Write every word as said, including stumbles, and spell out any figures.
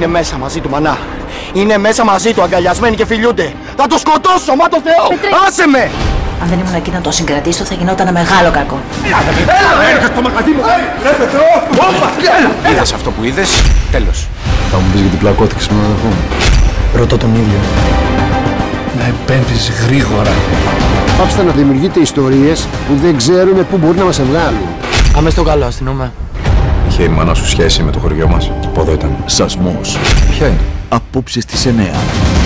Είναι μέσα μαζί του, μανά. Είναι μέσα μαζί του, αγκαλιασμένοι και φιλιούνται. Θα το σκοτώσω, μα το Θεό! Άσε με! Αν δεν ήμουν εκεί να το συγκρατήσω, θα γινόταν μεγάλο κακό. Έλα, έρχεσαι στο μαγαζί μου! Ρε Θεό! Είδες αυτό που είδες, τέλος. Θα μου πεις γιατί πλακώθηκες με τον αδερφό μου. Ρωτώ τον ίδιο. Να επέμβεις γρήγορα. Πάψτε να δημιουργείτε ιστορίες που δεν ξέρουμε πού μπορεί να μας βγάλουν. Άμε στο καλό, αστυνομία. Είχε η μάνα σου σχέση με το χωριό μας. Από εδώ ήταν. Σασμός. Ποια είναι? Απόψε στις εννιά.